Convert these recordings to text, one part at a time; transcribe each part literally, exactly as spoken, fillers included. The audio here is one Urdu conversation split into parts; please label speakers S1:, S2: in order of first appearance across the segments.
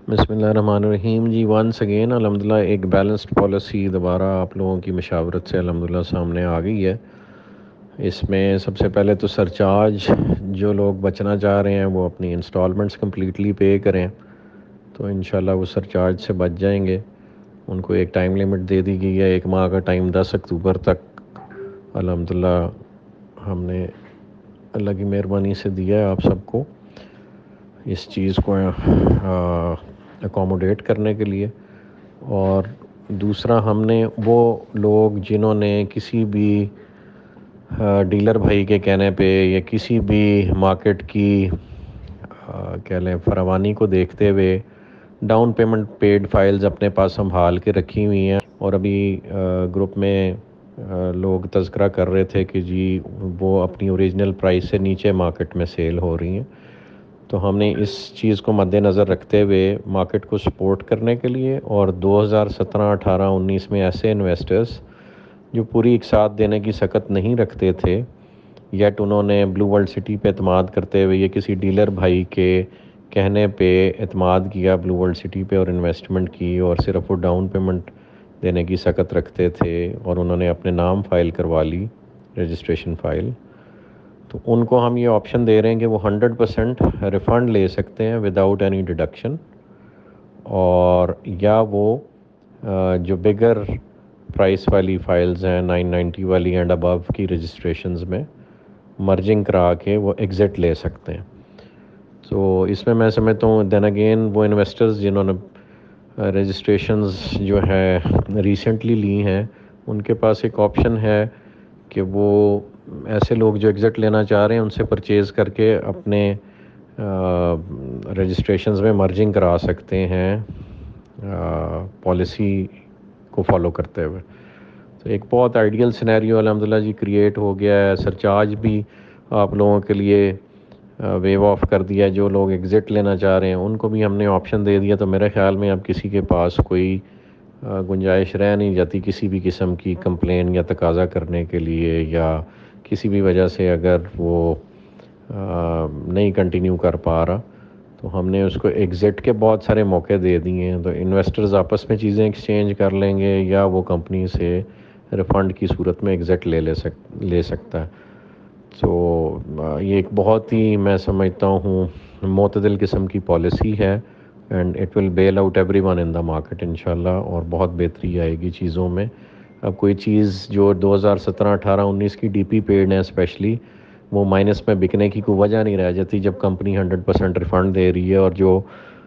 S1: بسم اللہ الرحمن الرحیم جی ونس اگین الحمدللہ ایک بیلنسڈ پالیسی دوبارہ آپ لوگوں کی مشاورت سے الحمدللہ سامنے آ گئی ہے۔ اس میں سب سے پہلے تو سرچارج جو لوگ بچنا چاہ رہے ہیں وہ اپنی انسٹالمنٹس کمپلیٹلی پے کریں تو انشاءاللہ وہ سرچارج سے بچ جائیں گے۔ ان کو ایک ٹائم لیمٹ دے دی گئی ہے، ایک ماہ کا ٹائم دس اکتوبر تک الحمدللہ ہم نے اللہ کی مہربانی سے دیا ہے آپ سب کو اس چیز کو اکوموڈیٹ کرنے کے لیے۔ اور دوسرا ہم نے وہ لوگ جنہوں نے کسی بھی ڈیلر بھائی کے کہنے پہ یا کسی بھی مارکیٹ کی کہہ لیں فراوانی کو دیکھتے ہوئے ڈاؤن پیمنٹ پیڈ فائلز اپنے پاس سنبھال کے رکھی ہوئی ہیں، اور ابھی گروپ میں لوگ تذکرہ کر رہے تھے کہ جی وہ اپنی اوریجنل پرائس سے نیچے مارکیٹ میں سیل ہو رہی ہیں، تو ہم نے اس چیز کو مد نظر رکھتے ہوئے مارکیٹ کو سپورٹ کرنے کے لیے اور دو ہزار سترہ اٹھارہ انیس میں ایسے انویسٹرز جو پوری ایک ساتھ دینے کی سکت نہیں رکھتے تھے یٹ انہوں نے بلو ورلڈ سٹی پہ اعتماد کرتے ہوئے یہ کسی ڈیلر بھائی کے کہنے پہ اعتماد کیا بلو ورلڈ سٹی پہ اور انویسٹمنٹ کی، اور صرف وہ ڈاؤن پیمنٹ دینے کی سکت رکھتے تھے اور انہوں نے اپنے نام فائل کروا لی رجسٹریشن فائل، تو ان کو ہم یہ آپشن دے رہے ہیں کہ وہ ہنڈریڈ پرسینٹ ریفنڈ لے سکتے ہیں وداؤٹ اینی ڈیڈکشن، اور یا وہ جو بگر پرائس والی فائلز ہیں نائن نائنٹی والی اینڈ ابو کی رجسٹریشنز میں مرجنگ کرا کے وہ ایگزٹ لے سکتے ہیں۔ تو اس میں میں سمجھتا ہوں دین اگین وہ انویسٹرز جنہوں نے رجسٹریشنز جو ہے ریسنٹلی لی ہیں ان کے پاس ایک آپشن ہے کہ وہ ایسے لوگ جو ایگزٹ لینا چاہ رہے ہیں ان سے پرچیز کر کے اپنے رجسٹریشنز میں مرجنگ کرا سکتے ہیں پالیسی کو فالو کرتے ہوئے۔ تو ایک بہت آئیڈیل سینیریو الحمدللہ جی کریٹ ہو گیا ہے، سرچارج بھی آپ لوگوں کے لیے ویو آف کر دیا ہے، جو لوگ ایگزٹ لینا چاہ رہے ہیں ان کو بھی ہم نے آپشن دے دیا، تو میرے خیال میں اب کسی کے پاس کوئی گنجائش رہ نہیں جاتی کسی بھی قسم کی کمپلین یا تقاضا کرنے کے لیے، یا کسی بھی وجہ سے اگر وہ نہیں کنٹینیو کر پا رہا تو ہم نے اس کو ایگزٹ کے بہت سارے موقع دے دیے ہیں، تو انویسٹرز آپس میں چیزیں ایکسچینج کر لیں گے یا وہ کمپنی سے ریفنڈ کی صورت میں ایگزٹ لے لے سک لے سکتا ہے۔ تو یہ ایک بہت ہی میں سمجھتا ہوں معتدل قسم کی پالیسی ہے، and it will bail out every one in the market انشاءاللہ، اور بہت بہتری آئے گی چیزوں میں۔ اب کوئی چیز جو دو ہزار سترہ اٹھارہ انیس کی ڈی پی پیڈ ہے اسپیشلی وہ مائنس میں بکنے کی کوئی وجہ نہیں رہ جاتی جب کمپنی ہنڈریڈ پرسینٹ ریفنڈ دے رہی ہے، اور جو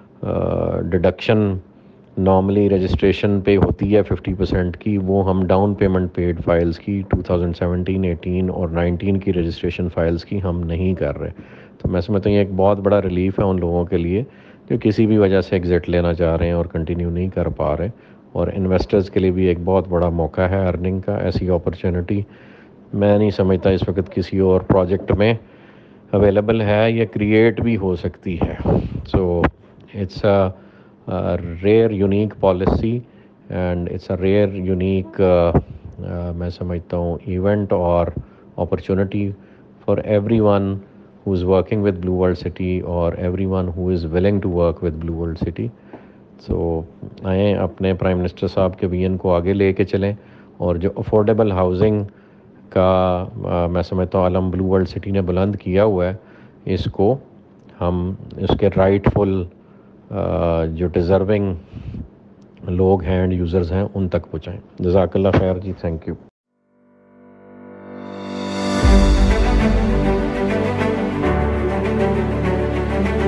S1: ڈیڈکشن نارملی رجسٹریشن پہ ہوتی ہے ففٹی پرسینٹ کی وہ ہم ڈاؤن پیمنٹ پیڈ فائلز کی ٹو تھاؤزنڈ سیونٹین ایٹین اور نائنٹین کی رجسٹریشن فائلز کی ہم نہیں کر رہے، تو میں سمجھتا ہوں یہ ایک بہت بڑا ریلیف ہے ان لوگوں کے لیے جو کسی بھی وجہ سے ایگزٹ لینا چاہ رہے ہیں اور کنٹینیو نہیں کر پا رہے، اور انویسٹرز کے لیے بھی ایک بہت بڑا موقع ہے ارننگ کا۔ ایسی اپرچونٹی میں نہیں سمجھتا اس وقت کسی اور پروجیکٹ میں اویلیبل ہے یا کریٹ بھی ہو سکتی ہے۔ So it's a rare unique policy and it's a rare unique میں سمجھتا ہوں ایونٹ اور opportunity for every one who is working with Blue World City اور everyone who is willing to work with Blue World City۔ So آئیں اپنے پرائم منسٹر صاحب کے ویژن کو آگے لے کے چلیں، اور جو افورڈیبل ہاؤسنگ کا میں سمجھتا ہوں عالم بلو ورلڈ سٹی نے بلند کیا ہوا ہے، اس کو ہم اس کے رائٹ فل جو ڈیزرونگ لوگ ہیں اینڈ یوزرز ہیں ان تک پہنچائیں۔ جزاک اللہ خیر جی، تھینک یو۔